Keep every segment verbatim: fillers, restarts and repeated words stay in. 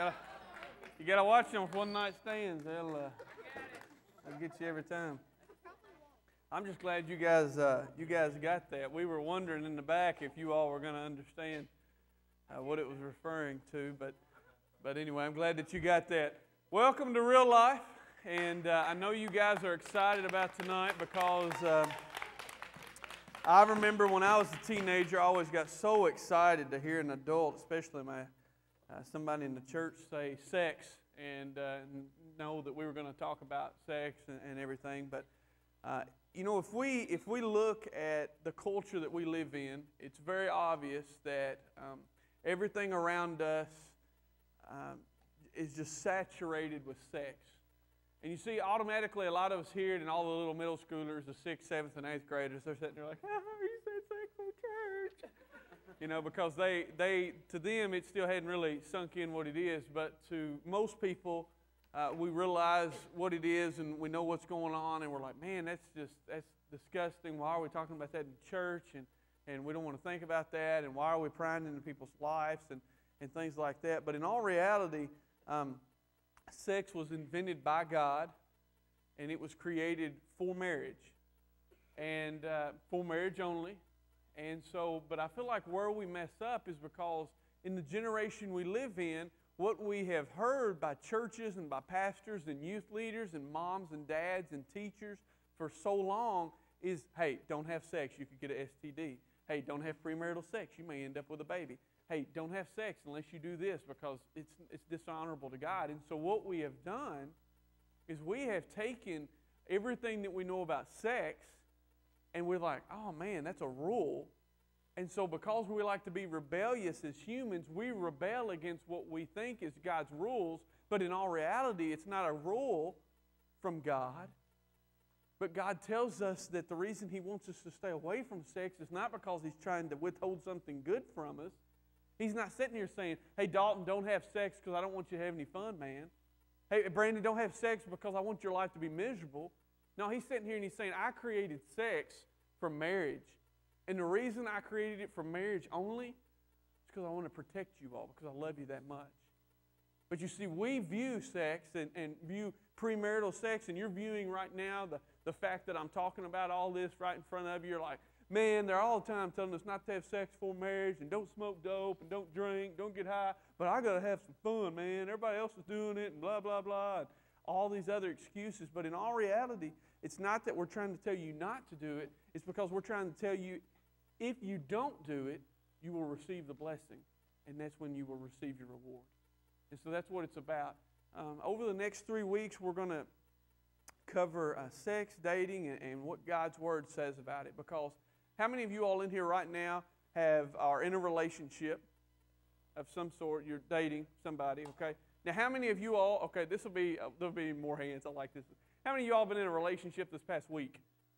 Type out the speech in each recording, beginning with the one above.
gotta, you gotta watch them with one night stands. They'll, uh, they'll get you every time. I'm just glad you guys, uh, you guys got that. We were wondering in the back if you all were going to understand uh, what it was referring to, but, but anyway, I'm glad that you got that. Welcome to Real Life, and uh, I know you guys are excited about tonight because uh, I remember when I was a teenager, I always got so excited to hear an adult, especially my uh, somebody in the church, say sex, and uh, know that we were going to talk about sex and, and everything, but uh, you know, if we if we look at the culture that we live in, it's very obvious that um, everything around us um, is just saturated with sex. And you see, automatically, a lot of us here, and all the little middle schoolers, the sixth, seventh, and eighth graders, they're sitting there like, "Oh, you said sex in church," you know, because they they to them it still hadn't really sunk in what it is, but to most people. Uh, we realize what it is and we know what's going on, and we're like, man, that's just, that's disgusting. Why are we talking about that in church? And, and we don't want to think about that. And why are we prying into people's lives and, and things like that? But in all reality, um, sex was invented by God, and it was created for marriage. And uh, for marriage only. And so, but I feel like where we mess up is because in the generation we live in, what we have heard by churches and by pastors and youth leaders and moms and dads and teachers for so long is, hey, don't have sex, you could get an S T D. Hey, don't have premarital sex, you may end up with a baby. Hey, don't have sex unless you do this because it's, it's dishonorable to God. And so what we have done is we have taken everything that we know about sex and we're like, oh man, that's a rule. And so because we like to be rebellious as humans, we rebel against what we think is God's rules, but in all reality, it's not a rule from God. But God tells us that the reason He wants us to stay away from sex is not because He's trying to withhold something good from us. He's not sitting here saying, hey, Dalton, don't have sex because I don't want you to have any fun, man. Hey, Brandon, don't have sex because I want your life to be miserable. No, He's sitting here and He's saying, I created sex for marriage. And the reason I created it for marriage only is because I want to protect you all, because I love you that much. But you see, we view sex and, and view premarital sex, and you're viewing right now the, the fact that I'm talking about all this right in front of you. You're like, man, they're all the time telling us not to have sex before marriage, and don't smoke dope, and don't drink, don't get high, but I got to have some fun, man. Everybody else is doing it, and blah, blah, blah, and all these other excuses. But in all reality, it's not that we're trying to tell you not to do it. It's because we're trying to tell you, if you don't do it, you will receive the blessing, and that's when you will receive your reward. And so that's what it's about. Um, over the next three weeks, we're going to cover uh, sex, dating, and, and what God's Word says about it. Because how many of you all in here right now have are in a relationship of some sort? You're dating somebody, okay? Now, how many of you all? Okay, this will be uh, there'll be more hands. I like this. How many of you all been in a relationship this past week?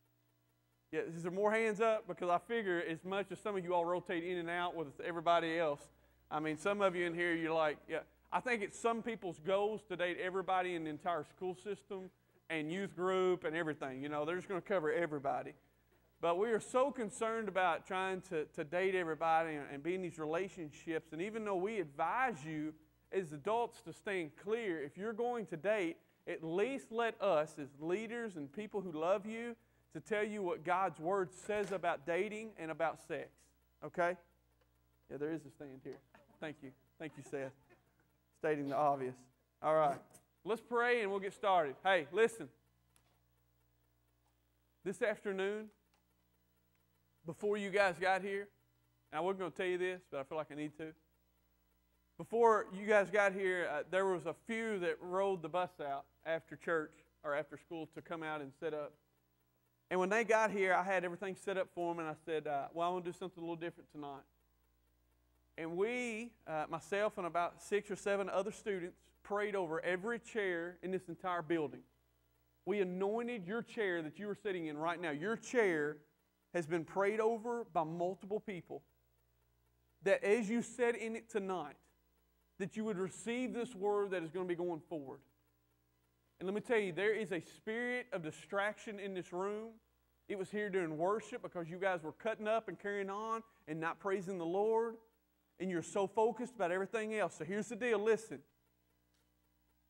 Yeah, is there more hands up? Because I figure as much as some of you all rotate in and out with everybody else, I mean, some of you in here, you're like, yeah. I think it's some people's goals to date everybody in the entire school system and youth group and everything. You know, they're just going to cover everybody. But we are so concerned about trying to, to date everybody and, and be in these relationships. And even though we advise you as adults to stay clear, if you're going to date, at least let us as leaders and people who love you to tell you what God's Word says about dating and about sex. Okay? Yeah, there is a stand here. Thank you. Thank you, Seth. Stating the obvious. All right. Let's pray and we'll get started. Hey, listen. This afternoon, before you guys got here, and I wasn't going to tell you this, but I feel like I need to. Before you guys got here, uh, there was a few that rode the bus out after church or after school to come out and set up. And when they got here, I had everything set up for them, and I said, uh, well, I want to do something a little different tonight. And we, uh, myself and about six or seven other students, prayed over every chair in this entire building. We anointed your chair that you are sitting in right now. Your chair has been prayed over by multiple people. That as you sit in it tonight, that you would receive this word that is going to be going forward. And let me tell you, there is a spirit of distraction in this room. It was here during worship because you guys were cutting up and carrying on and not praising the Lord. And you're so focused about everything else. So here's the deal. Listen.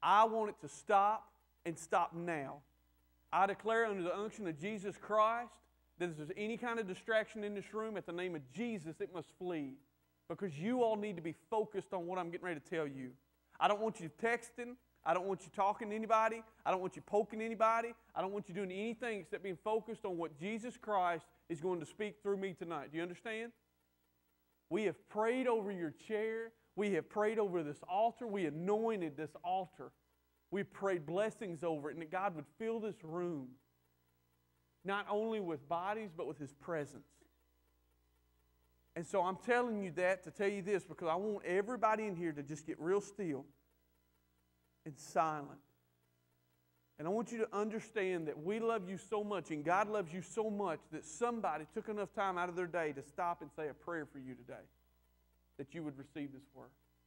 I want it to stop and stop now. I declare under the unction of Jesus Christ that if there's any kind of distraction in this room, at the name of Jesus, it must flee. Because you all need to be focused on what I'm getting ready to tell you. I don't want you texting. I don't want you talking to anybody. I don't want you poking anybody. I don't want you doing anything except being focused on what Jesus Christ is going to speak through me tonight. Do you understand? We have prayed over your chair. We have prayed over this altar. We anointed this altar. We prayed blessings over it, and that God would fill this room, not only with bodies, but with His presence. And so I'm telling you that to tell you this, because I want everybody in here to just get real still and silent. And I want you to understand that we love you so much, and God loves you so much, that somebody took enough time out of their day to stop and say a prayer for you today, that you would receive this word.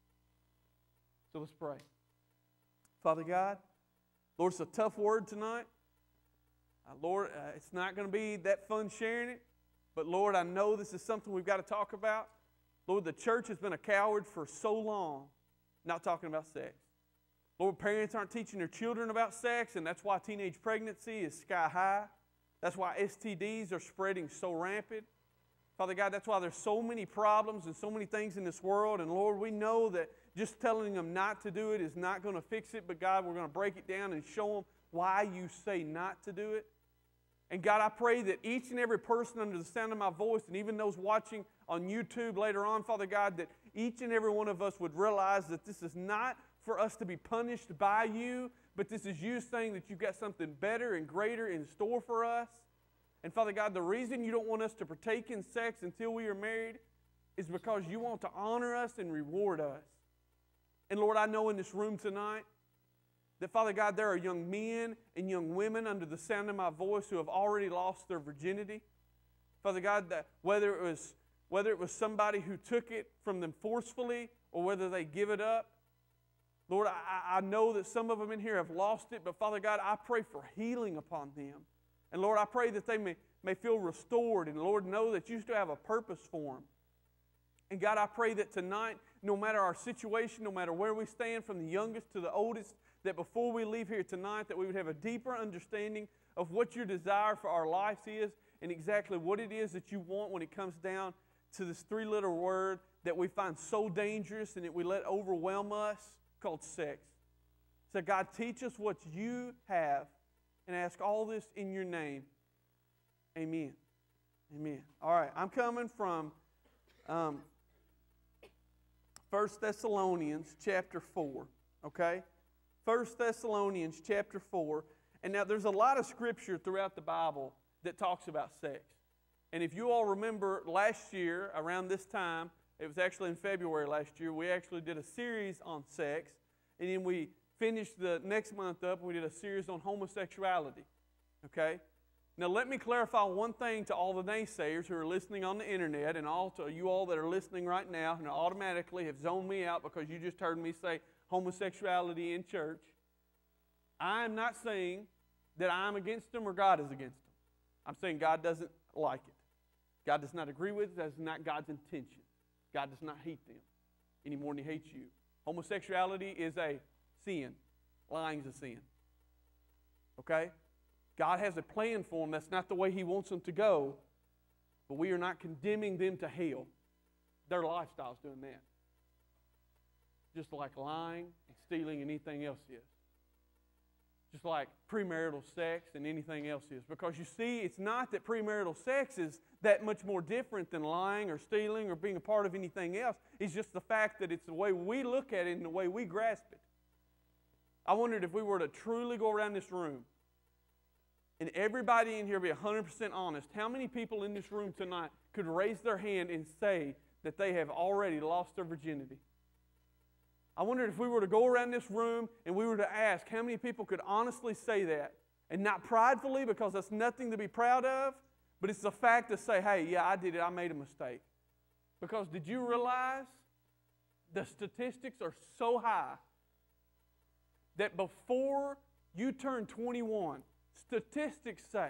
So let's pray. Father God, Lord, it's a tough word tonight. Uh, Lord, uh, it's not going to be that fun sharing it. But Lord, I know this is something we've got to talk about. Lord, the church has been a coward for so long not talking about sex. Lord, parents aren't teaching their children about sex, and that's why teenage pregnancy is sky high. That's why S T Ds are spreading so rampant. Father God, that's why there's so many problems and so many things in this world. And Lord, we know that just telling them not to do it is not going to fix it. But God, we're going to break it down and show them why you say not to do it. And God, I pray that each and every person under the sound of my voice, and even those watching on YouTube later on, Father God, that each and every one of us would realize that this is not for us to be punished by you, but this is you saying that you've got something better and greater in store for us. And Father God, the reason you don't want us to partake in sex until we are married is because you want to honor us and reward us. And Lord, I know in this room tonight that, Father God, there are young men and young women under the sound of my voice who have already lost their virginity. Father God, that whether it was, whether it was somebody who took it from them forcefully or whether they give it up, Lord, I, I know that some of them in here have lost it, but Father God, I pray for healing upon them. And Lord, I pray that they may, may feel restored, and Lord, know that you still have a purpose for them. And God, I pray that tonight, no matter our situation, no matter where we stand, from the youngest to the oldest, that before we leave here tonight, that we would have a deeper understanding of what your desire for our lives is and exactly what it is that you want when it comes down to this three-letter word that we find so dangerous and that we let overwhelm us, called sex. So God, teach us what you have, and ask all this in your name. Amen. Amen. All right, I'm coming from um, First Thessalonians chapter four, okay? First Thessalonians chapter four. And now there's a lot of scripture throughout the Bible that talks about sex. And if you all remember last year, around this time, it was actually in February last year, we actually did a series on sex. And then we finished the next month up, and we did a series on homosexuality. Okay? Now let me clarify one thing to all the naysayers who are listening on the internet, and all to you all that are listening right now and automatically have zoned me out because you just heard me say homosexuality in church. I am not saying that I'm against them or God is against them. I'm saying God doesn't like it. God does not agree with it. That's not God's intention. God does not hate them any more than He hates you. Homosexuality is a sin. Lying is a sin. Okay? God has a plan for them. That's not the way He wants them to go. But we are not condemning them to hell. Their lifestyle's doing that. Just like lying and stealing and anything else is. Just like premarital sex and anything else is. Because you see, it's not that premarital sex is that much more different than lying or stealing or being a part of anything else. It's just the fact that it's the way we look at it and the way we grasp it. I wondered if we were to truly go around this room and everybody in here be one hundred percent honest, how many people in this room tonight could raise their hand and say that they have already lost their virginity? I wondered if we were to go around this room and we were to ask how many people could honestly say that, and not pridefully, because that's nothing to be proud of, but it's the fact to say, hey, yeah, I did it, I made a mistake. Because did you realize the statistics are so high that before you turn twenty-one, statistics say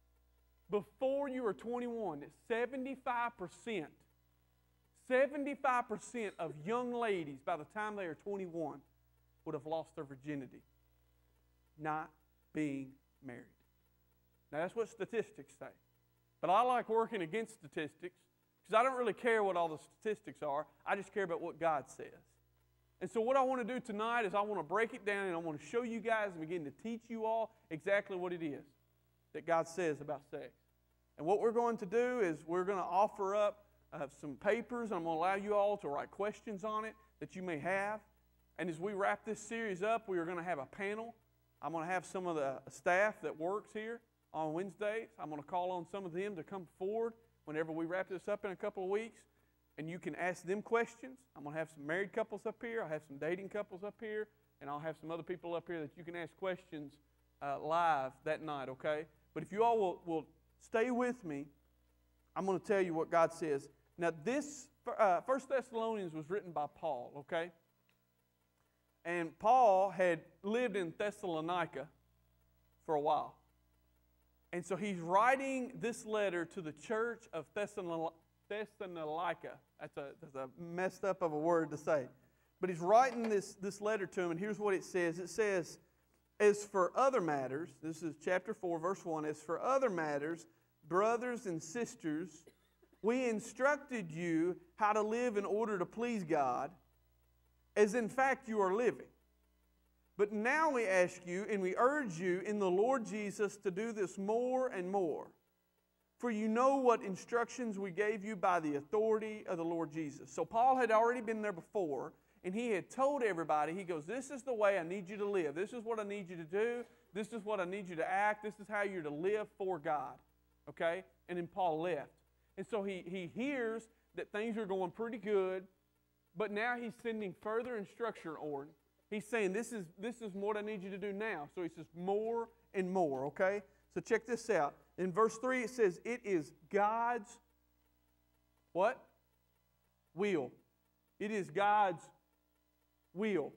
before you are twenty-one that seventy-five percent seventy-five percent of young ladies by the time they are twenty-one would have lost their virginity. Not being married. Now that's what statistics say. But I like working against statistics because I don't really care what all the statistics are. I just care about what God says. And so what I want to do tonight is I want to break it down and I want to show you guys and begin to teach you all exactly what it is that God says about sex. And what we're going to do is we're going to offer up uh, some papers. I'm going to allow you all to write questions on it that you may have. And as we wrap this series up, we are going to have a panel. I'm going to have some of the staff that works here on Wednesdays. I'm going to call on some of them to come forward whenever we wrap this up in a couple of weeks. And you can ask them questions. I'm going to have some married couples up here. I'll have some dating couples up here. And I'll have some other people up here that you can ask questions uh, live that night, okay? But if you all will, will stay with me, I'm going to tell you what God says. Now, this uh, First Thessalonians was written by Paul, okay? And Paul had lived in Thessalonica for a while. And so he's writing this letter to the church of Thessalonica. That's a, that's a messed up of a word to say. But he's writing this, this letter to them, and here's what it says. It says, as for other matters, this is chapter four, verse one, as for other matters, brothers and sisters, we instructed you how to live in order to please God, as in fact you are living. But now we ask you, and we urge you in the Lord Jesus to do this more and more. For you know what instructions we gave you by the authority of the Lord Jesus. So Paul had already been there before, and he had told everybody, he goes, this is the way I need you to live. This is what I need you to do. This is what I need you to act. This is how you're to live for God. Okay? And then Paul left. And so he, he hears that things are going pretty good, but now he's sending further instruction on. He's saying, this is, this is what I need you to do now. So he says, more and more, okay? So check this out. In verse three it says, it is God's, what? Will. It is God's will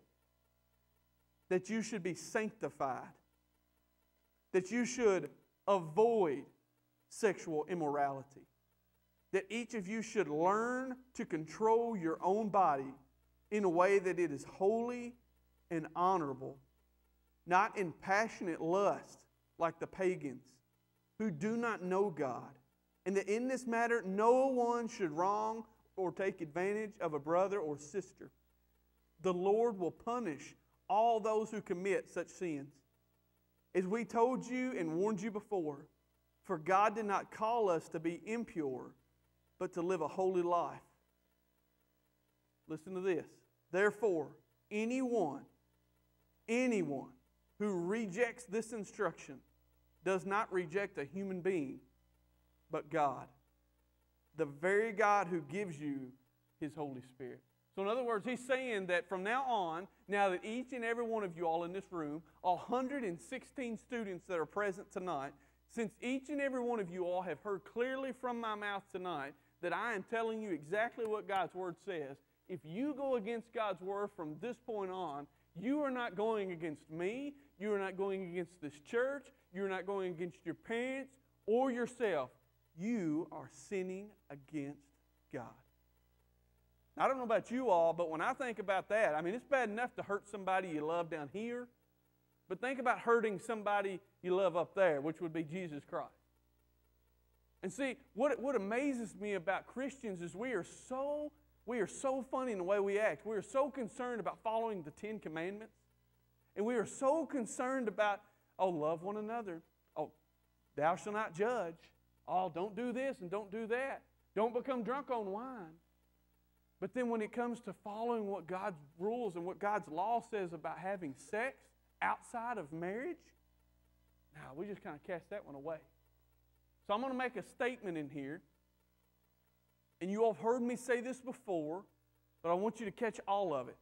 that you should be sanctified, that you should avoid sexual immorality, that each of you should learn to control your own body in a way that it is holy and honorable, not in passionate lust like the pagans who do not know God, and that in this matter no one should wrong or take advantage of a brother or sister. The Lord will punish all those who commit such sins. As we told you and warned you before, for God did not call us to be impure, but to live a holy life. Listen to this. Therefore, anyone, anyone who rejects this instruction does not reject a human being, but God, the very God who gives you His Holy Spirit. So in other words, he's saying that from now on, now that each and every one of you all in this room, one hundred sixteen students that are present tonight, since each and every one of you all have heard clearly from my mouth tonight that I am telling you exactly what God's Word says, if you go against God's Word from this point on, you are not going against me, you are not going against this church, you are not going against your parents or yourself. You are sinning against God. I don't know about you all, but when I think about that, I mean, it's bad enough to hurt somebody you love down here, but think about hurting somebody you love up there, which would be Jesus Christ. And see, what, what amazes me about Christians is we are so, we are so funny in the way we act. We are so concerned about following the Ten Commandments, and we are so concerned about, oh, love one another. Oh, thou shalt not judge. Oh, don't do this and don't do that. Don't become drunk on wine. But then when it comes to following what God's rules and what God's law says about having sex outside of marriage, now we just kind of cast that one away. So I'm going to make a statement in here, and you all have heard me say this before, but I want you to catch all of it.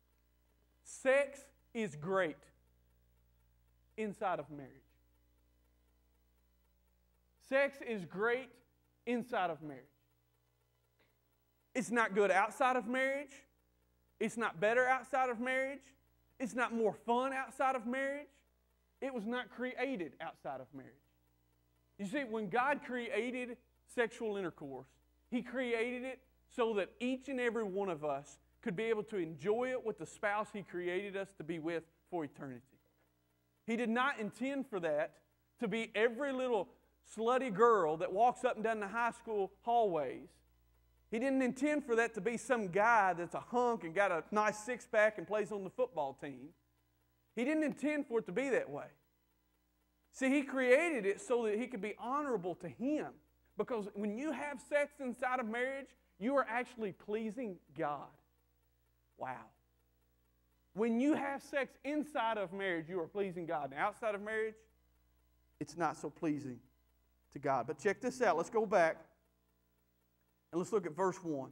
Sex is great inside of marriage. Sex is great inside of marriage. It's not good outside of marriage. It's not better outside of marriage. It's not more fun outside of marriage. It was not created outside of marriage. You see, when God created sexual intercourse, He created it so that each and every one of us could be able to enjoy it with the spouse He created us to be with for eternity. He did not intend for that to be every little slutty girl that walks up and down the high school hallways. He didn't intend for that to be some guy that's a hunk and got a nice six-pack and plays on the football team. He didn't intend for it to be that way. See, He created it so that He could be honorable to Him. Because when you have sex inside of marriage, you are actually pleasing God. Wow. When you have sex inside of marriage, you are pleasing God. Now, outside of marriage, it's not so pleasing to God. But check this out. Let's go back and let's look at verse one.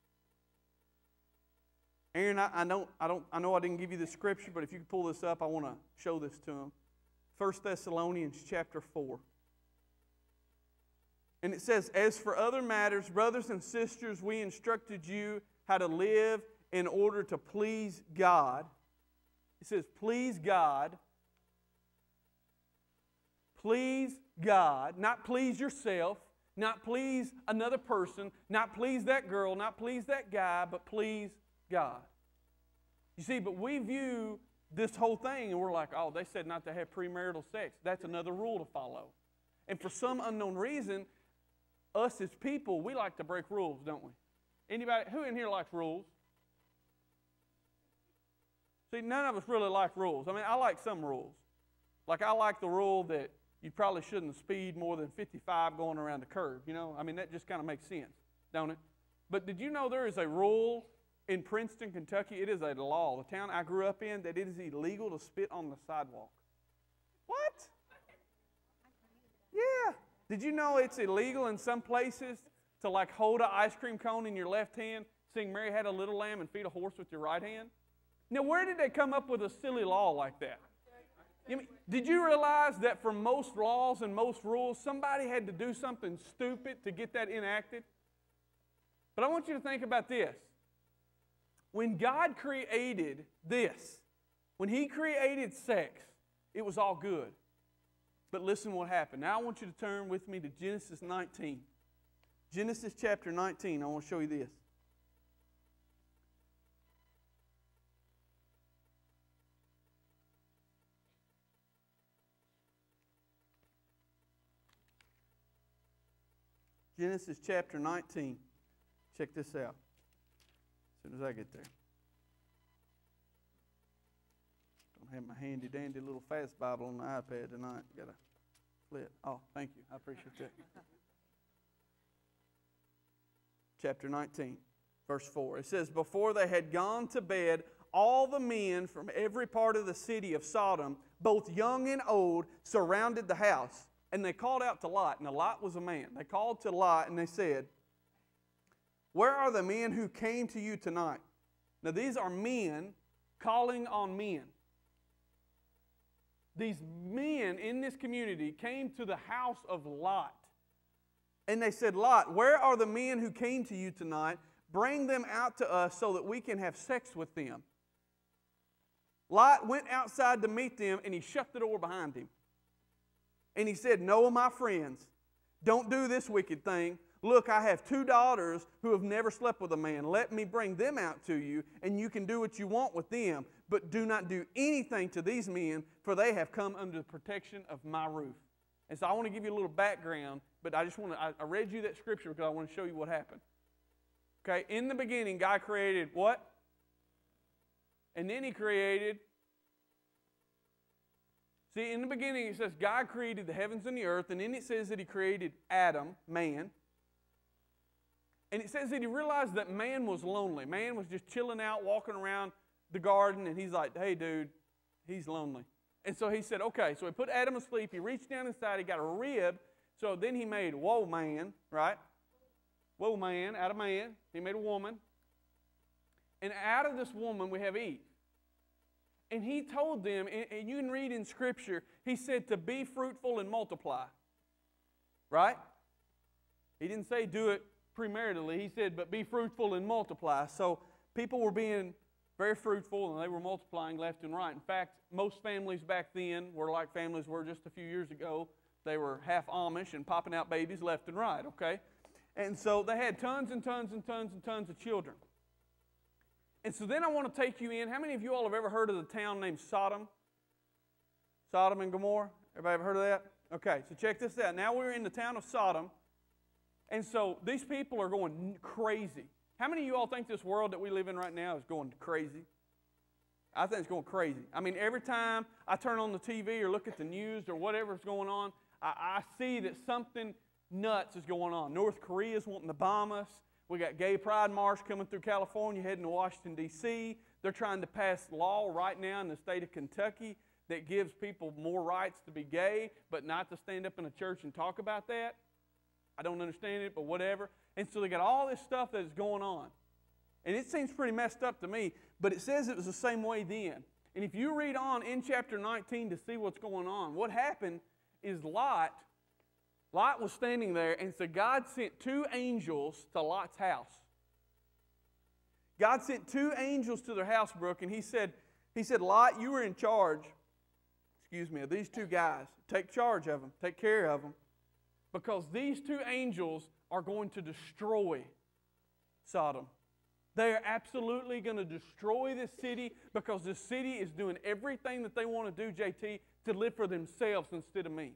Aaron, I, I, don't, I, don't, I know I didn't give you the scripture, but if you could pull this up, I want to show this to them. First Thessalonians chapter four. And it says, as for other matters, brothers and sisters, we instructed you how to live in order to please God. It says, please God. Please God. Not please yourself. Not please another person. Not please that girl. Not please that guy. But please God. You see, but we view this whole thing and we're like, oh, they said not to have premarital sex. That's another rule to follow. And for some unknown reason, us as people, we like to break rules, don't we? Anybody, who in here likes rules? See, none of us really like rules. I mean, I like some rules. Like I like the rule that you probably shouldn't speed more than fifty-five going around the curve. You know, I mean, that just kind of makes sense, don't it? But did you know there is a rule in Princeton, Kentucky? It is a law, the town I grew up in, that it is illegal to spit on the sidewalk. What? Yeah. Did you know it's illegal in some places to like hold an ice cream cone in your left hand, sing Mary Had a Little Lamb, and feed a horse with your right hand? Now, where did they come up with a silly law like that? You mean, did you realize that for most laws and most rules, somebody had to do something stupid to get that enacted? But I want you to think about this. When God created this, when He created sex, it was all good. But listen what happened. Now I want you to turn with me to Genesis nineteen. Genesis chapter nineteen, I want to show you this. Genesis chapter nineteen. Check this out. As soon as I get there. Don't have my handy dandy little fast Bible on the iPad tonight. Got to flip. Oh, thank you. I appreciate that. Chapter nineteen, verse four. It says, before they had gone to bed, all the men from every part of the city of Sodom, both young and old, surrounded the house. And they called out to Lot. Now, Lot was a man. They called to Lot and they said, where are the men who came to you tonight? Now, these are men calling on men. These men in this community came to the house of Lot. And they said, Lot, where are the men who came to you tonight? Bring them out to us so that we can have sex with them. Lot went outside to meet them and he shut the door behind him. And he said, no, my friends, don't do this wicked thing. Look, I have two daughters who have never slept with a man. Let me bring them out to you, and you can do what you want with them. But do not do anything to these men, for they have come under the protection of my roof. And so I want to give you a little background, but I just want to, I, I read you that scripture because I want to show you what happened. Okay, in the beginning, God created what? And then He created... See, in the beginning it says God created the heavens and the earth, and then it says that He created Adam, man. And it says that He realized that man was lonely. Man was just chilling out, walking around the garden, and He's like, hey, dude, he's lonely. And so He said, okay, so He put Adam asleep. He reached down inside. He got a rib. So then He made, whoa, man, right? Whoa, man, out of man. He made a woman. And out of this woman we have Eve. And He told them, and you can read in Scripture, He said to be fruitful and multiply. Right? He didn't say do it premaritally. He said, but be fruitful and multiply. So people were being very fruitful and they were multiplying left and right. In fact, most families back then were like families were just a few years ago. They were half Amish and popping out babies left and right, okay? And so they had tons and tons and tons and tons of children. And so then I want to take you in. How many of you all have ever heard of the town named Sodom? Sodom and Gomorrah? Everybody ever heard of that? Okay, so check this out. Now we're in the town of Sodom. And so these people are going crazy. How many of you all think this world that we live in right now is going crazy? I think it's going crazy. I mean, every time I turn on the T V or look at the news or whatever's going on, I, I see that something nuts is going on. North Korea's wanting to bomb us. We got Gay Pride March coming through California, heading to Washington, D C They're trying to pass law right now in the state of Kentucky that gives people more rights to be gay, but not to stand up in a church and talk about that. I don't understand it, but whatever. And so they got all this stuff that is going on. And it seems pretty messed up to me, but it says it was the same way then. And if you read on in chapter nineteen to see what's going on, what happened is Lot, Lot was standing there, and so God sent two angels to Lot's house. God sent two angels to their house, Brooke, and he said, he said, Lot, you were in charge, excuse me, of these two guys. Take charge of them. Take care of them. Because these two angels are going to destroy Sodom. They are absolutely going to destroy this city because this city is doing everything that they want to do, J T, to live for themselves instead of me.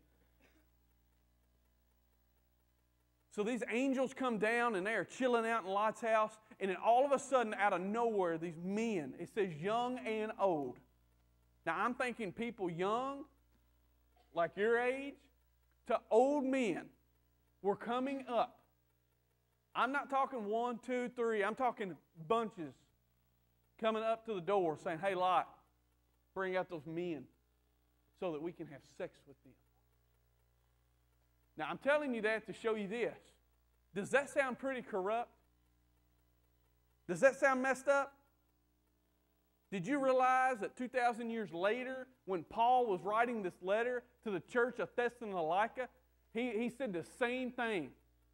So these angels come down and they are chilling out in Lot's house, and then all of a sudden, out of nowhere, these men, it says young and old. Now I'm thinking people young, like your age, to old men were coming up. I'm not talking one, two, three. I'm talking bunches coming up to the door saying, hey, Lot, bring out those men so that we can have sex with them. Now, I'm telling you that to show you this. Does that sound pretty corrupt? Does that sound messed up? Did you realize that two thousand years later, when Paul was writing this letter to the church of Thessalonica, he, he said the same thing.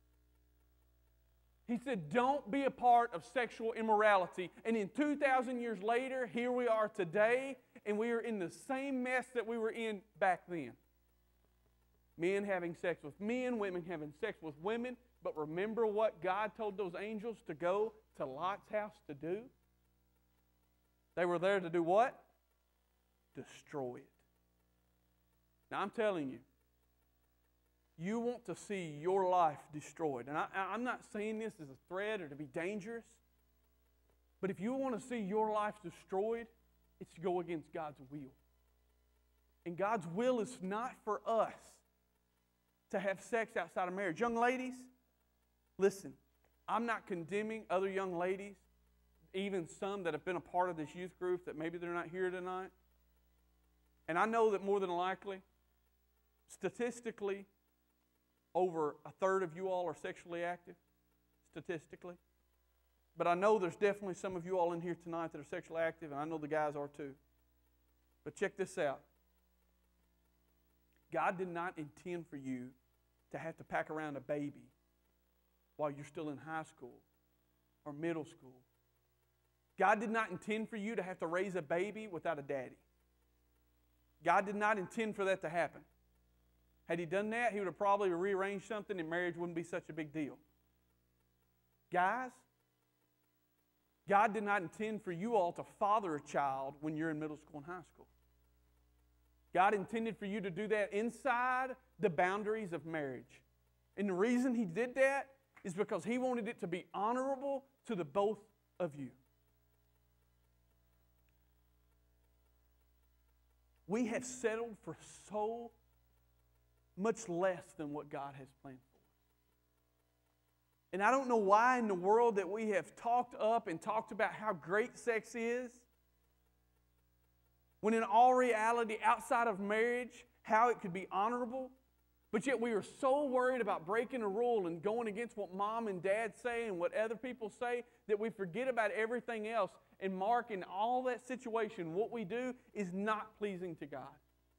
He said, don't be a part of sexual immorality. And in two thousand years later, here we are today, and we are in the same mess that we were in back then. Men having sex with men, women having sex with women. But remember what God told those angels to go to Lot's house to do? They were there to do what? Destroy it. Now I'm telling you, you want to see your life destroyed. And I, I'm not saying this as a threat or to be dangerous, but if you want to see your life destroyed, it's to go against God's will. And God's will is not for us to have sex outside of marriage. Young ladies, listen, I'm not condemning other young ladies, even some that have been a part of this youth group that maybe they're not here tonight. And I know that more than likely, statistically, over a third of you all are sexually active, statistically. But I know there's definitely some of you all in here tonight that are sexually active, and I know the guys are too. But check this out. God did not intend for you to have to pack around a baby while you're still in high school or middle school. God did not intend for you to have to raise a baby without a daddy. God did not intend for that to happen. Had he done that, he would have probably rearranged something and marriage wouldn't be such a big deal. Guys, God did not intend for you all to father a child when you're in middle school and high school. God intended for you to do that inside the boundaries of marriage. And the reason he did that is because he wanted it to be honorable to the both of you. We have settled for so much less than what God has planned for us. And I don't know why in the world that we have talked up and talked about how great sex is, when in all reality, outside of marriage, how it could be honorable, but yet we are so worried about breaking a rule and going against what mom and dad say and what other people say that we forget about everything else. And Mark, in all that situation, what we do is not pleasing to God.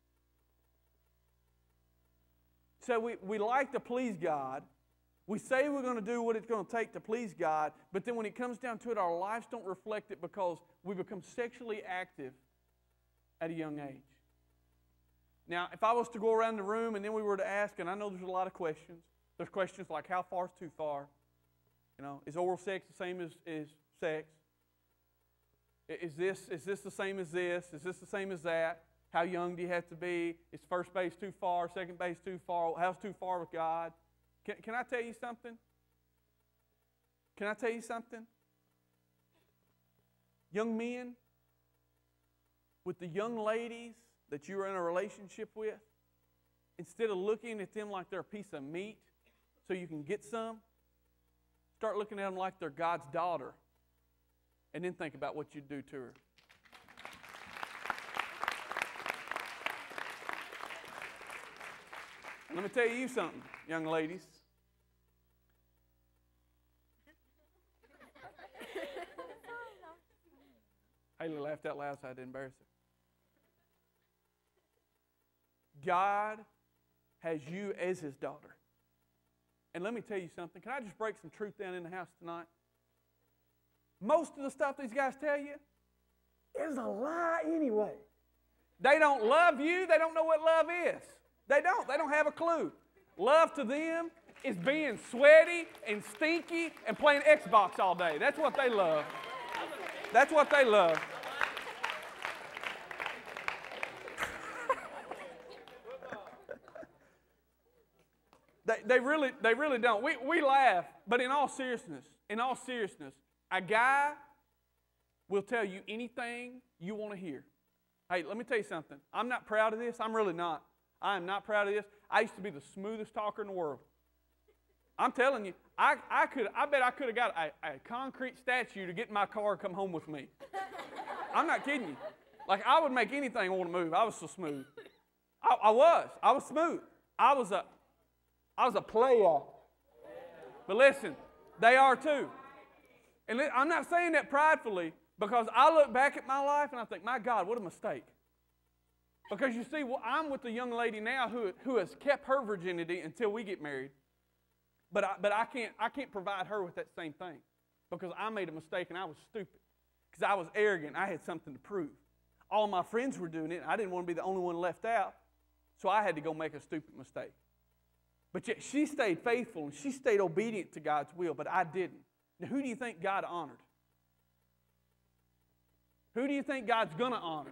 So we, we like to please God. We say we're going to do what it's going to take to please God, but then when it comes down to it, our lives don't reflect it because we become sexually active at a young age. Now, if I was to go around the room and then we were to ask, and I know there's a lot of questions. There's questions like, how far is too far? You know, is oral sex the same as, as sex? Is this, is this the same as this? Is this the same as that? How young do you have to be? Is first base too far? Second base too far? How's too far with God? Can, can I tell you something? Can I tell you something? Young men, with the young ladies that you are in a relationship with, instead of looking at them like they're a piece of meat so you can get some, start looking at them like they're God's daughter, and then think about what you'd do to her. Let me tell you something, young ladies. Haley laughed out loud so I didn't embarrass her. God has you as His daughter. And let me tell you something. Can I just break some truth down in the house tonight? Most of the stuff these guys tell you is a lie anyway. They don't love you. They don't know what love is. They don't. They don't have a clue. Love to them is being sweaty and stinky and playing Xbox all day. That's what they love. That's what they love. They, they really, they really don't. We, we laugh, but in all seriousness, in all seriousness, a guy will tell you anything you want to hear. Hey, let me tell you something. I'm not proud of this. I'm really not. I am not proud of this. I used to be the smoothest talker in the world. I'm telling you, I, I could. I bet I could have got a, a concrete statue to get in my car and come home with me. I'm not kidding you. Like, I would make anything want to move. I was so smooth. I, I was. I was smooth. I was a, I was a player. But listen, they are too. And li- I'm not saying that pridefully, because I look back at my life and I think, my God, what a mistake. Because you see, well, I'm with a young lady now who, who has kept her virginity until we get married. But, I, but I, can't, I can't provide her with that same thing, because I made a mistake and I was stupid. Because I was arrogant. I had something to prove. All my friends were doing it. And I didn't want to be the only one left out. So I had to go make a stupid mistake. But yet she stayed faithful and she stayed obedient to God's will, but I didn't. Now, who do you think God honored? Who do you think God's going to honor?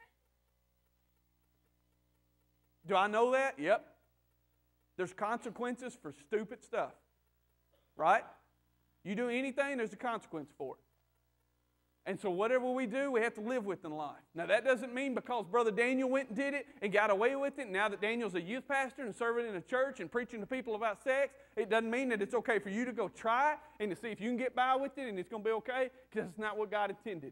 Do I know that? Yep. There's consequences for stupid stuff. Right? You do anything, there's a consequence for it. And so whatever we do, we have to live with in life. Now, that doesn't mean because Brother Daniel went and did it and got away with it, now that Daniel's a youth pastor and serving in a church and preaching to people about sex, it doesn't mean that it's okay for you to go try it and to see if you can get by with it and it's going to be okay, because it's not what God intended.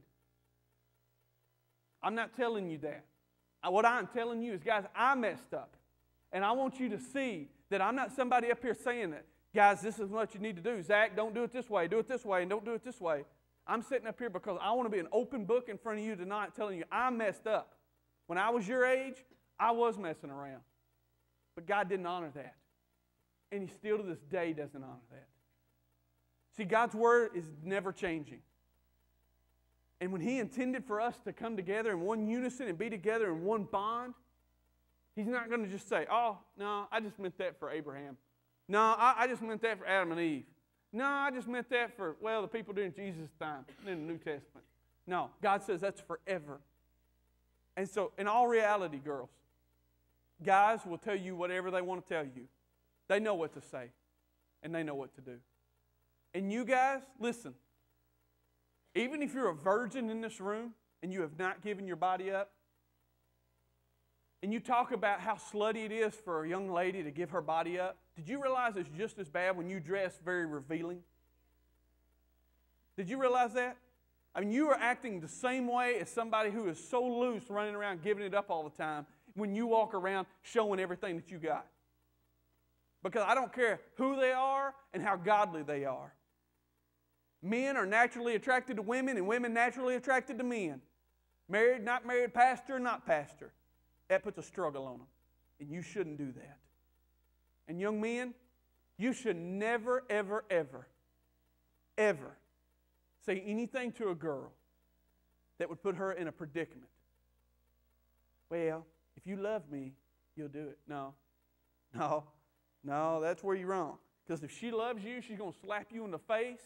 I'm not telling you that. What I'm telling you is, guys, I messed up. And I want you to see that I'm not somebody up here saying that, guys, this is what you need to do. Zach, don't do it this way. Do it this way and don't do it this way. I'm sitting up here because I want to be an open book in front of you tonight telling you I messed up. When I was your age, I was messing around. But God didn't honor that. And He still to this day doesn't honor that. See, God's Word is never changing. And when He intended for us to come together in one unison and be together in one bond, He's not going to just say, oh, no, I just meant that for Abraham. No, I, I just meant that for Adam and Eve. No, I just meant that for, well, the people during Jesus' time in the New Testament. No, God says that's forever. And so, in all reality, girls, guys will tell you whatever they want to tell you. They know what to say, and they know what to do. And you guys, listen, even if you're a virgin in this room and you have not given your body up, and you talk about how slutty it is for a young lady to give her body up, did you realize it's just as bad when you dress very revealing? Did you realize that? I mean, you are acting the same way as somebody who is so loose running around giving it up all the time when you walk around showing everything that you got. Because I don't care who they are and how godly they are. Men are naturally attracted to women and women naturally attracted to men. Married, not married, pastor, not pastor. That puts a struggle on them. And you shouldn't do that. And young men, you should never, ever, ever, ever say anything to a girl that would put her in a predicament. Well, if you love me, you'll do it. No. No. No, that's where you're wrong. Because if she loves you, she's going to slap you in the face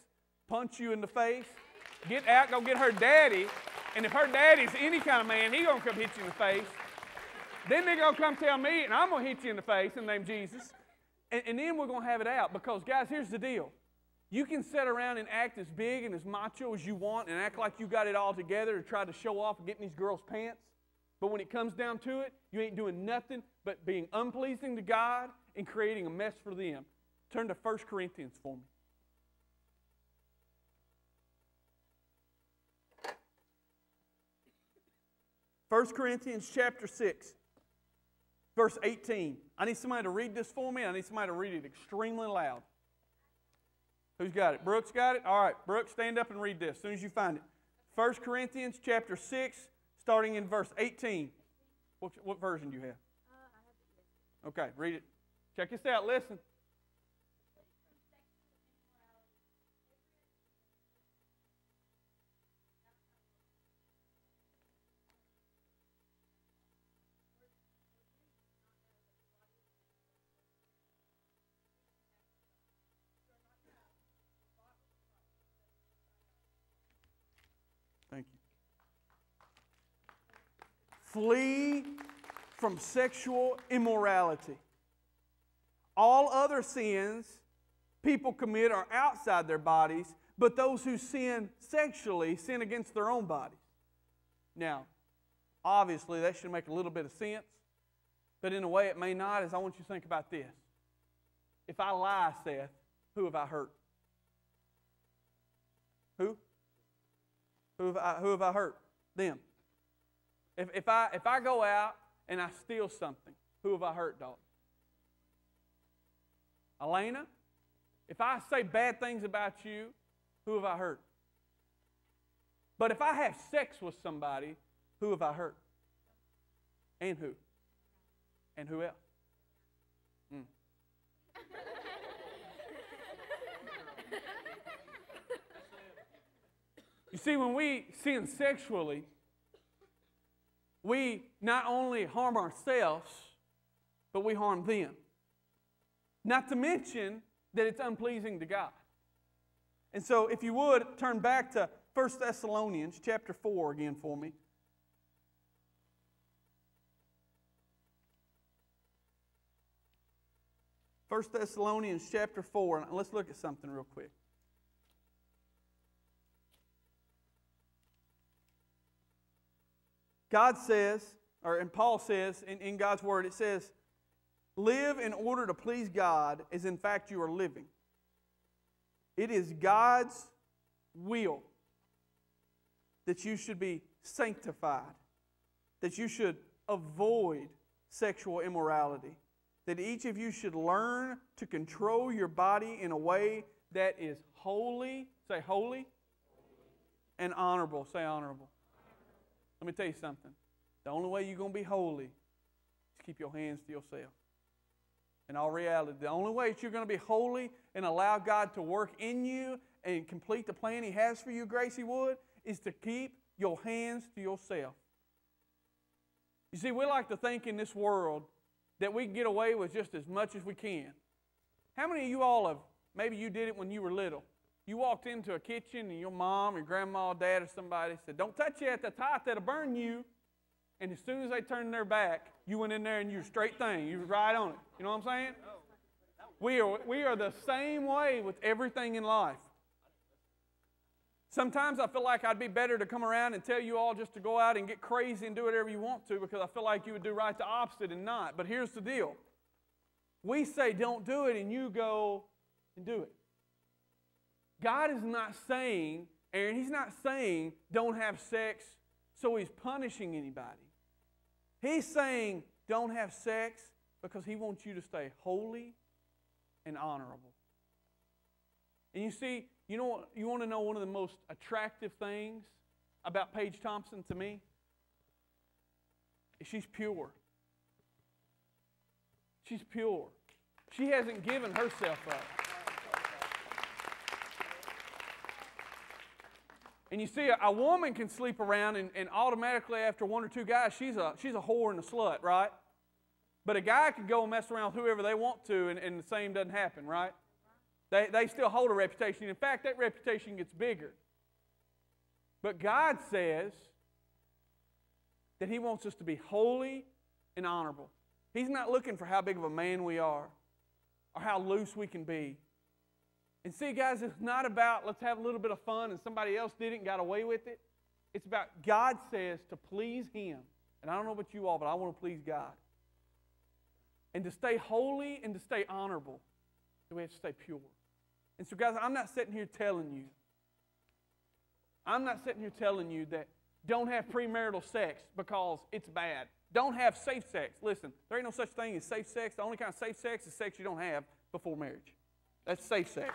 punch you in the face. Get out, go get her daddy. And if her daddy's any kind of man, he's going to come hit you in the face. Then they're going to come tell me, and I'm going to hit you in the face in the name of Jesus. And, and then we're going to have it out. Because, guys, here's the deal. You can sit around and act as big and as macho as you want and act like you got it all together to try to show off and get in these girls' pants. But when it comes down to it, you ain't doing nothing but being unpleasing to God and creating a mess for them. Turn to First Corinthians for me. First Corinthians chapter six, verse eighteen. I need somebody to read this for me. I need somebody to read it extremely loud. Who's got it? Brooks got it? All right, Brooks, stand up and read this as soon as you find it. First Corinthians chapter six, starting in verse eighteen. What, what version do you have? Uh, I have it. Okay, read it. Check this out. Listen. Thank you. Flee from sexual immorality. All other sins people commit are outside their bodies, but those who sin sexually sin against their own bodies. Now, obviously, that should make a little bit of sense, but in a way it may not, as I want you to think about this. If I lie, Seth, who have I hurt? Who? Who have I, who have I hurt? Them. If, if, I, if I go out and I steal something, who have I hurt, Dalton? Elena? If I say bad things about you, who have I hurt? But if I have sex with somebody, who have I hurt? And who? And who else? Mm. You see, when we sin sexually, we not only harm ourselves, but we harm them. Not to mention that it's unpleasing to God. And so, if you would, turn back to First Thessalonians chapter four again for me. First Thessalonians chapter four, and let's look at something real quick. God says, or and Paul says in, in God's Word, it says, live in order to please God as in fact you are living. It is God's will that you should be sanctified, that you should avoid sexual immorality, that each of you should learn to control your body in a way that is holy, say holy, and honorable, say honorable. Let me tell you something. The only way you're going to be holy is keep your hands to yourself. In all reality, the only way that you're going to be holy and allow God to work in you and complete the plan He has for you, Gracie Wood, is to keep your hands to yourself. You see, we like to think in this world that we can get away with just as much as we can. How many of you all have, maybe you did it when you were little, you walked into a kitchen and your mom or grandma or dad or somebody said, don't touch you at the top, that'll burn you. And as soon as they turned their back, you went in there and you were straight thing. You were right on it. You know what I'm saying? We are, we are the same way with everything in life. Sometimes I feel like I'd be better to come around and tell you all just to go out and get crazy and do whatever you want to, because I feel like you would do right the opposite and not. But here's the deal. We say don't do it and you go and do it. God is not saying, Aaron, He's not saying don't have sex so He's punishing anybody. He's saying don't have sex because He wants you to stay holy and honorable. And you see, you know what, you want to know one of the most attractive things about Paige Thompson to me? She's pure. She's pure. She hasn't given herself up. And you see, a, a woman can sleep around and, and automatically after one or two guys, she's a, she's a whore and a slut, right? But a guy can go and mess around with whoever they want to and, and the same doesn't happen, right? They, they still hold a reputation. In fact, that reputation gets bigger. But God says that He wants us to be holy and honorable. He's not looking for how big of a man we are or how loose we can be. And see, guys, it's not about let's have a little bit of fun and somebody else did it and got away with it. It's about God says to please Him. And I don't know about you all, but I want to please God. And to stay holy and to stay honorable, we have to stay pure. And so, guys, I'm not sitting here telling you, I'm not sitting here telling you that don't have premarital sex because it's bad. Don't have safe sex. Listen, there ain't no such thing as safe sex. The only kind of safe sex is sex you don't have before marriage. That's safe sex.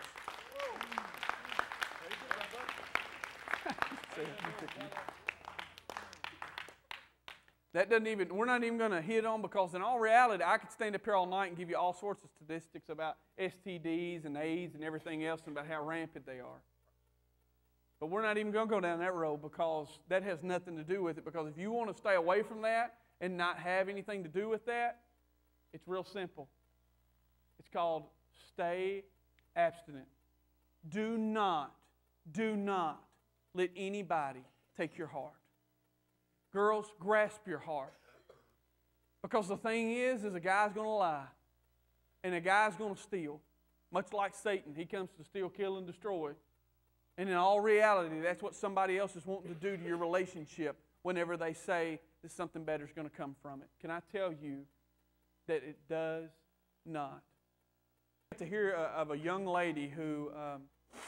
That doesn't even, we're not even going to hit on, because in all reality, I could stand up here all night and give you all sorts of statistics about S T Ds and AIDS and everything else and about how rampant they are. But we're not even going to go down that road, because that has nothing to do with it. Because if you want to stay away from that and not have anything to do with that, it's real simple. It's called stay abstinent. Do not, do not let anybody take your heart. Girls, grasp your heart. Because the thing is, is a guy's going to lie. And a guy's going to steal. Much like Satan. He comes to steal, kill, and destroy. And in all reality, that's what somebody else is wanting to do to your relationship whenever they say that something better is going to come from it. Can I tell you that it does not? I got to hear of a young lady who, um,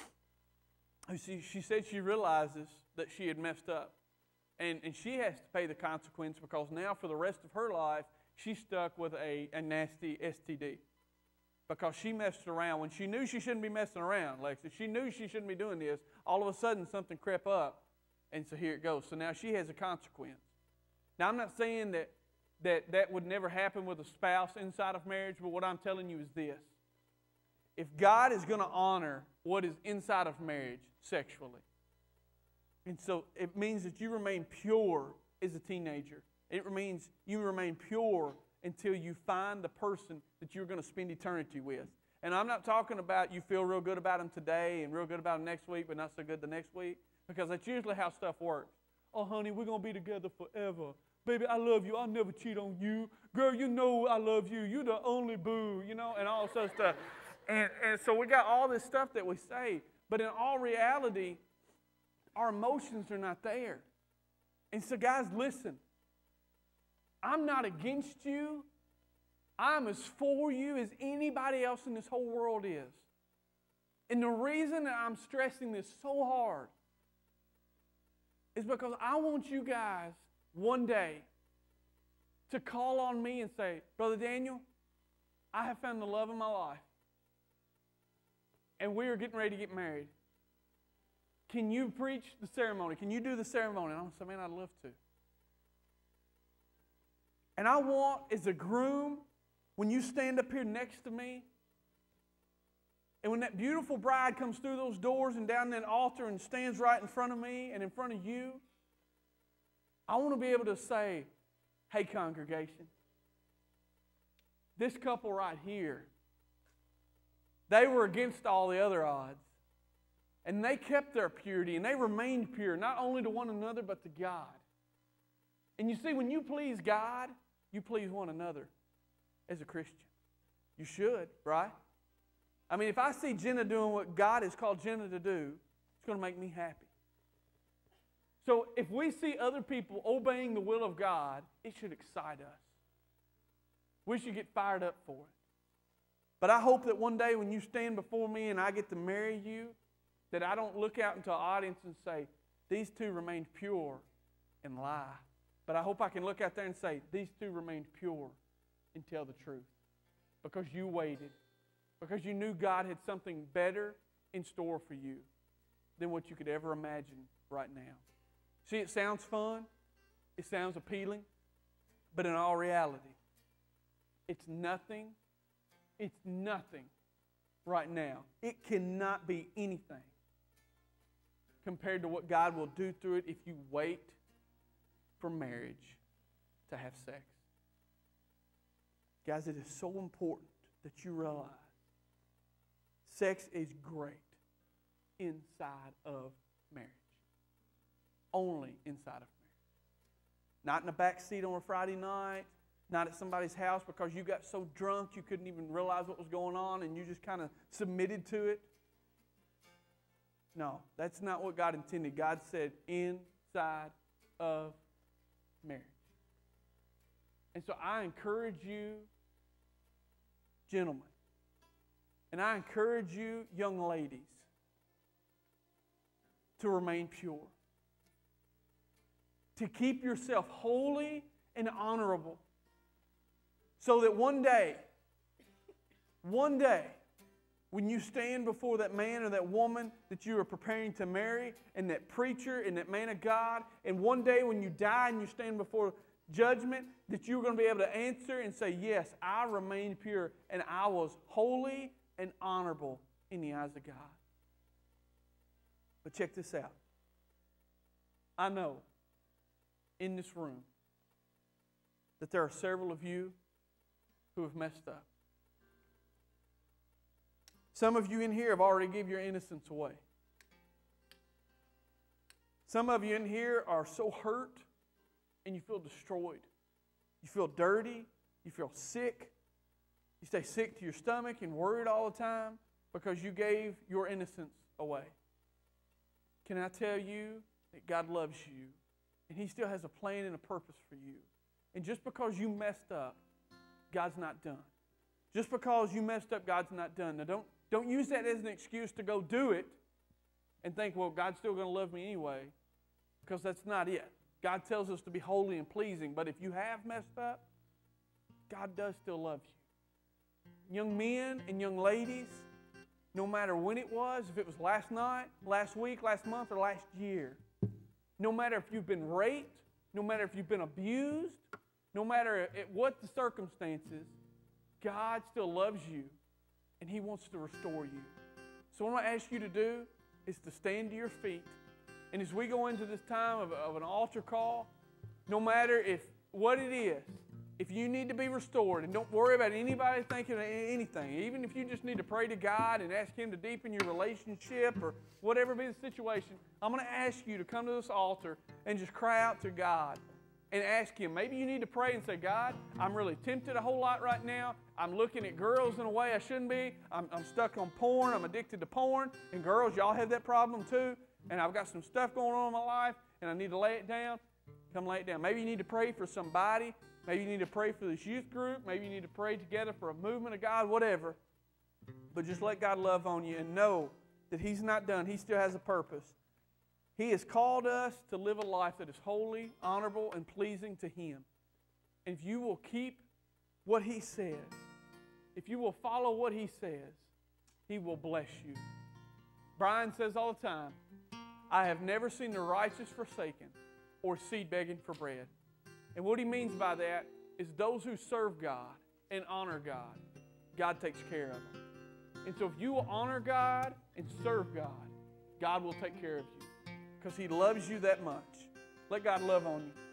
who she, she said she realizes that she had messed up. And, and she has to pay the consequence, because now for the rest of her life, she's stuck with a, a nasty S T D. Because she messed around when she knew she shouldn't be messing around, Lexi. She knew she shouldn't be doing this. All of a sudden, something crept up, and so here it goes. So now she has a consequence. Now, I'm not saying that that, that would never happen with a spouse inside of marriage, but what I'm telling you is this. If God is going to honor what is inside of marriage sexually, and so it means that you remain pure as a teenager. It means you remain pure until you find the person that you're going to spend eternity with. And I'm not talking about you feel real good about them today and real good about them next week, but not so good the next week, because that's usually how stuff works. Oh, honey, we're going to be together forever. Baby, I love you. I'll never cheat on you. Girl, you know I love you. You're the only boo, you know, and all such stuff. And, and so we got all this stuff that we say, but in all reality, our emotions are not there. And so, guys, listen. I'm not against you. I'm as for you as anybody else in this whole world is. And the reason that I'm stressing this so hard is because I want you guys one day to call on me and say, Brother Daniel, I have found the love of my life. And we are getting ready to get married. Can you preach the ceremony? Can you do the ceremony? And I'm going to say, man, I'd love to. And I want, as a groom, when you stand up here next to me, and when that beautiful bride comes through those doors and down that altar and stands right in front of me and in front of you, I want to be able to say, hey, congregation, this couple right here, they were against all the other odds. And they kept their purity, and they remained pure, not only to one another, but to God. And you see, when you please God, you please one another as a Christian. You should, right? I mean, if I see Jenna doing what God has called Jenna to do, it's going to make me happy. So if we see other people obeying the will of God, it should excite us. We should get fired up for it. But I hope that one day when you stand before me and I get to marry you, that I don't look out into an audience and say, these two remained pure and lie. But I hope I can look out there and say, these two remained pure and tell the truth. Because you waited. Because you knew God had something better in store for you than what you could ever imagine right now. See, it sounds fun. It sounds appealing. But in all reality, it's nothing. It's nothing right now. It cannot be anything compared to what God will do through it if you wait for marriage to have sex. Guys, it is so important that you realize Sex is great inside of marriage. Only inside of marriage. Not in the back seat on a Friday night, not at somebody's house because you got so drunk you couldn't even realize what was going on and you just kind of submitted to it. No, that's not what God intended. God said inside of marriage. And so I encourage you, gentlemen, and I encourage you, young ladies, to remain pure. To keep yourself holy and honorable. So that one day, one day, when you stand before that man or that woman that you are preparing to marry, and that preacher and that man of God, and one day when you die and you stand before judgment, that you're going to be able to answer and say, yes, I remained pure and I was holy and honorable in the eyes of God. But check this out. I know in this room that there are several of you who have messed up. Some of you in here have already given your innocence away. Some of you in here are so hurt and you feel destroyed. You feel dirty. You feel sick. You stay sick to your stomach and worried all the time because you gave your innocence away. Can I tell you that God loves you and He still has a plan and a purpose for you? And just because you messed up, God's not done. Just because you messed up, God's not done. Now don't, don't use that as an excuse to go do it and think, well, God's still going to love me anyway, because that's not it. God tells us to be holy and pleasing, but if you have messed up, God does still love you. Young men and young ladies, no matter when it was, if it was last night, last week, last month, or last year, no matter if you've been raped, no matter if you've been abused, no matter what the circumstances, God still loves you and He wants to restore you. So what I ask you to do is to stand to your feet. And as we go into this time of, of an altar call, no matter if what it is, if you need to be restored, and don't worry about anybody thinking of anything, even if you just need to pray to God and ask Him to deepen your relationship or whatever be the situation, I'm going to ask you to come to this altar and just cry out to God and ask Him. Maybe you need to pray and say, God, I'm really tempted a whole lot right now. I'm looking at girls in a way I shouldn't be. I'm, I'm stuck on porn. I'm addicted to porn. And girls, y'all have that problem too. And I've got some stuff going on in my life, and I need to lay it down. Come lay it down. Maybe you need to pray for somebody. Maybe you need to pray for this youth group. Maybe you need to pray together for a movement of God, whatever. But just let God love on you and know that He's not done. He still has a purpose. He has called us to live a life that is holy, honorable, and pleasing to Him. And if you will keep what He says, if you will follow what He says, He will bless you. Brian says all the time, I have never seen the righteous forsaken or seed begging for bread. And what he means by that is those who serve God and honor God, God takes care of them. And so if you will honor God and serve God, God will take care of you because He loves you that much. Let God love on you.